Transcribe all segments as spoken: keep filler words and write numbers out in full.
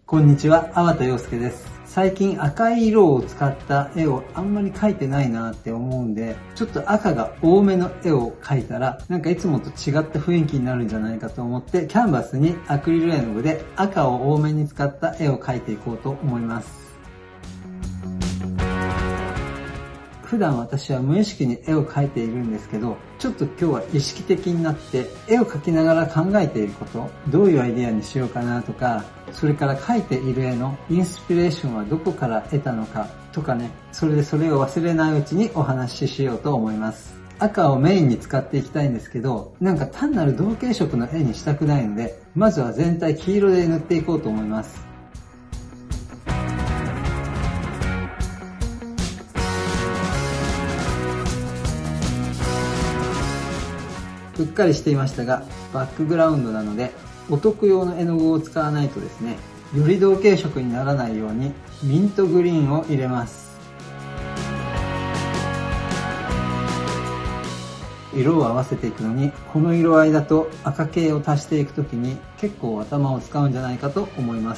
こんにちは、粟田洋介です。最近赤い色を使った絵をあんまり描いてないなって思うんで、ちょっと赤が多めの絵を描いたら、なんかいつもと違った雰囲気になるんじゃないかと思って、キャンバスにアクリル絵の具で赤を多めに使った絵を描いていこうと思います。普段私は無意識に絵を描いているんですけど、ちょっと今日は意識的になって絵を描きながら考えていること、どういうアイデアにしようかなとか、それから描いている絵のインスピレーションはどこから得たのかとかね、それでそれを忘れないうちにお話ししようと思います。赤をメインに使っていきたいんですけど、なんか単なる同系色の絵にしたくないので、まずは全体黄色で塗っていこうと思います。うっかりしていましたが、バックグラウンドなのでお得用の絵の具を使わないとですね、より同系色にならないようにミントグリーンを入れます。色を合わせていくのに、この色合いだと赤系を足していくときに結構頭を使うんじゃないかと思います。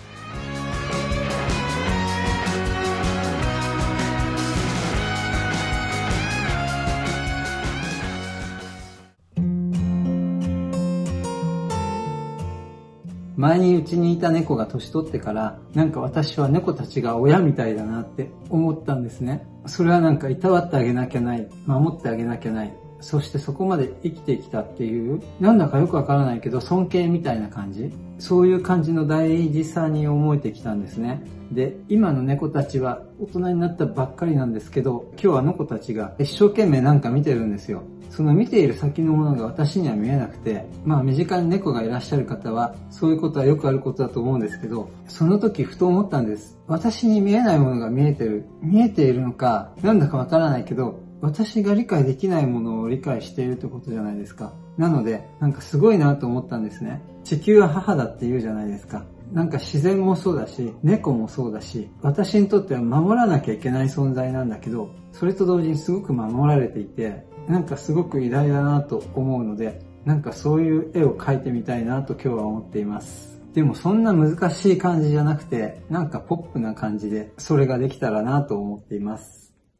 前にうちにいた猫が年取ってから、なんか私は猫たちが親みたいだなって思ったんですね。それはなんかいたわってあげなきゃない、守ってあげなきゃない、そしてそこまで生きてきたっていう、なんだかよくわからないけど尊敬みたいな感じ、そういう感じの大事さに思えてきたんですね。で、今の猫たちは大人になったばっかりなんですけど、今日は猫たちが一生懸命なんか見てるんですよ。その見ている先のものが私には見えなくて、まあ身近に猫がいらっしゃる方はそういうことはよくあることだと思うんですけど、その時ふと思ったんです。私に見えないものが見えてる。見えているのか、なんだかわからないけど、私が理解できないものを理解しているってことじゃないですか。なので、なんかすごいなと思ったんですね。地球は母だって言うじゃないですか。なんか自然もそうだし、猫もそうだし、私にとっては守らなきゃいけない存在なんだけど、それと同時にすごく守られていて、なんかすごく偉大だなと思うので、なんかそういう絵を描いてみたいなと今日は思っています。でもそんな難しい感じじゃなくて、なんかポップな感じで、それができたらなと思っています。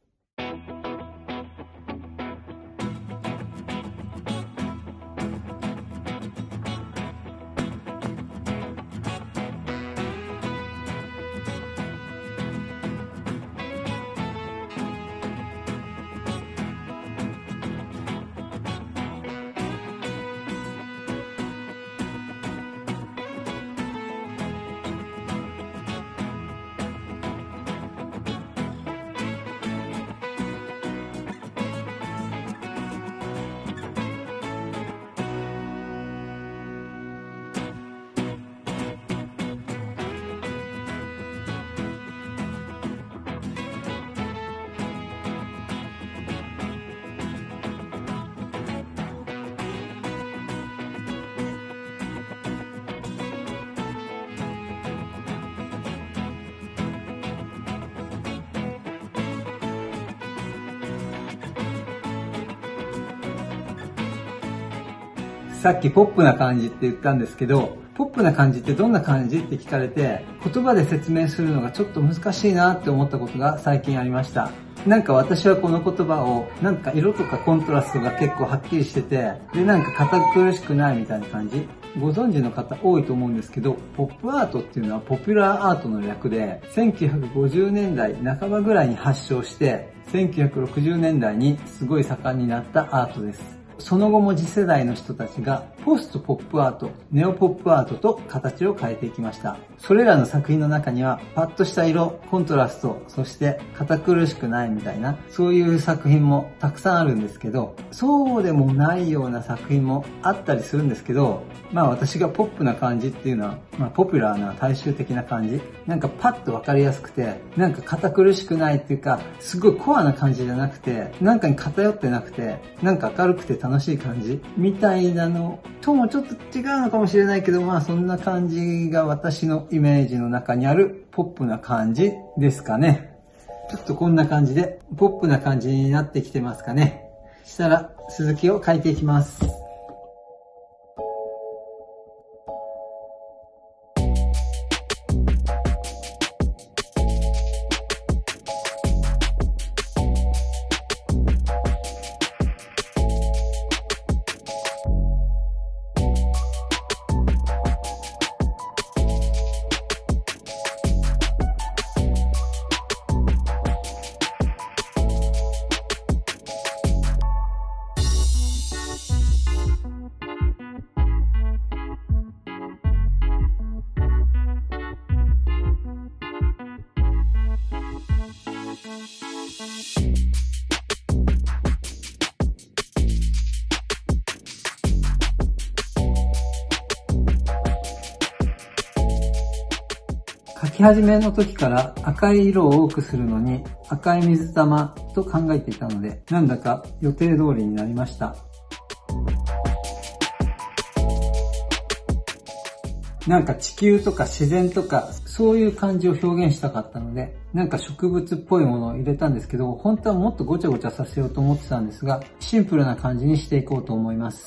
さっきポップな感じって言ったんですけど、ポップな感じってどんな感じって聞かれて、言葉で説明するのがちょっと難しいなって思ったことが最近ありました。なんか私はこの言葉を、なんか色とかコントラストが結構はっきりしてて、でなんか堅苦しくないみたいな感じ。ご存知の方多いと思うんですけど、ポップアートっていうのはポピュラーアートの略で、せんきゅうひゃくごじゅうねんだいなかばぐらいに発祥して、せんきゅうひゃくろくじゅうねんだいにすごい盛んになったアートです。その後も次世代の人たちがポストポップアート、ネオポップアートと形を変えていきました。それらの作品の中にはパッとした色、コントラスト、そして堅苦しくないみたいな、そういう作品もたくさんあるんですけど、そうでもないような作品もあったりするんですけど、まあ私がポップな感じっていうのは、まあポピュラーな大衆的な感じ、なんかパッとわかりやすくて、なんか堅苦しくないっていうか、すごいコアな感じじゃなくて、なんかに偏ってなくて、なんか明るくて楽しい感じみたいなのともちょっと違うのかもしれないけど、まあそんな感じが私のイメージの中にあるポップな感じですかね。ちょっとこんな感じでポップな感じになってきてますかね。したら続きを書いていきます。 き始めの時から赤い色を多くするのに赤い水玉と考えていたので、なんだか予定通りになりました。なんか地球とか自然とかそういう感じを表現したかったので、なんか植物っぽいものを入れたんですけど、本当はもっとごちゃごちゃさせようと思ってたんですが、シンプルな感じにしていこうと思います。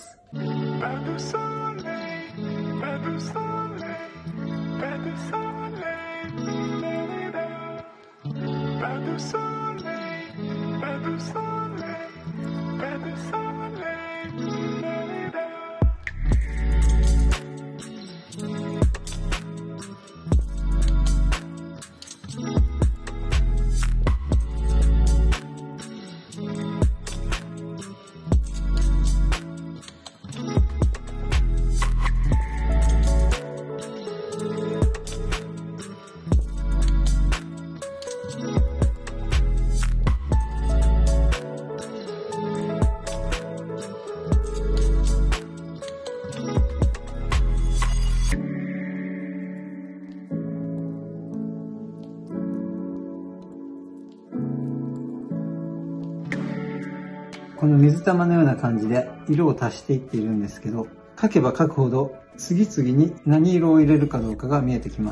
この水玉のような感じで色を足していっているんですけど、描けば描くほど次々に何色を入れるかどうかが見えてきます。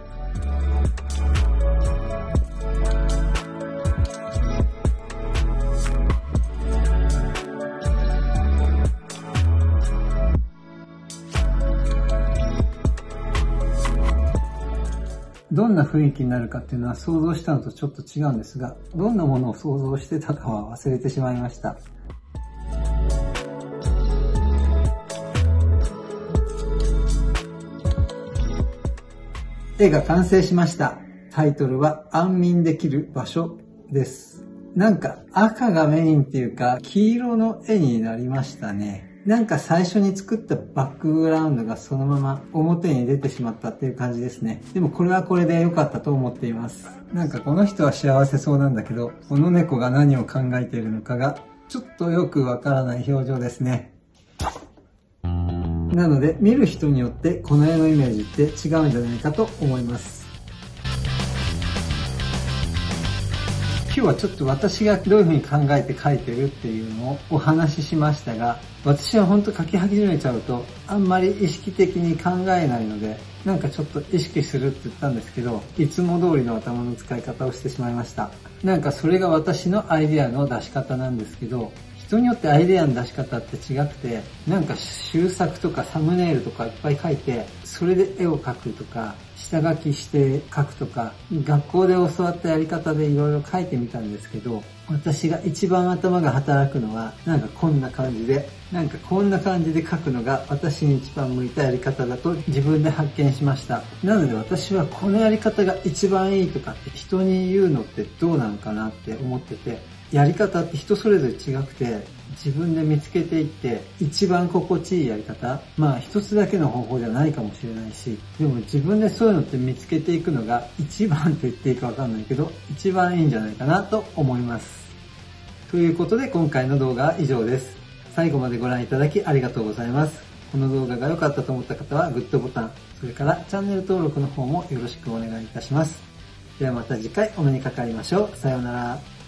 どんな雰囲気になるかっていうのは想像したのとちょっと違うんですが、どんなものを想像してたかは忘れてしまいました。絵が完成しました。タイトルは安眠できる場所です。なんか赤がメインっていうか黄色の絵になりましたね。なんか最初に作ったバックグラウンドがそのまま表に出てしまったっていう感じですね。でもこれはこれで良かったと思っています。なんかこの人は幸せそうなんだけど、この猫が何を考えているのかがちょっとよくわからない表情ですね。なので見る人によってこの絵のイメージって違うんじゃないかと思います。今日はちょっと私がどういうふうに考えて描いてるっていうのをお話ししましたが、私は本当描き始めちゃうとあんまり意識的に考えないので、なんかちょっと意識するって言ったんですけど、いつも通りの頭の使い方をしてしまいました。なんかそれが私のアイデアの出し方なんですけど、人によってアイデアの出し方って違くて、なんか修作とかサムネイルとかいっぱい描いて、それで絵を描くとか、下書きして描くとか、学校で教わったやり方でいろいろ描いてみたんですけど、私が一番頭が働くのは、なんかこんな感じで、なんかこんな感じで描くのが私に一番向いたやり方だと自分で発見しました。なので私はこのやり方が一番いいとかって人に言うのってどうなのかなって思ってて、やり方って人それぞれ違くて、自分で見つけていって一番心地いいやり方、まあ一つだけの方法じゃないかもしれないし、でも自分でそういうのって見つけていくのが一番と言っていいかわかんないけど、一番いいんじゃないかなと思います。ということで今回の動画は以上です。最後までご覧いただきありがとうございます。この動画が良かったと思った方はグッドボタン、それからチャンネル登録の方もよろしくお願いいたします。ではまた次回お目にかかりましょう。さようなら。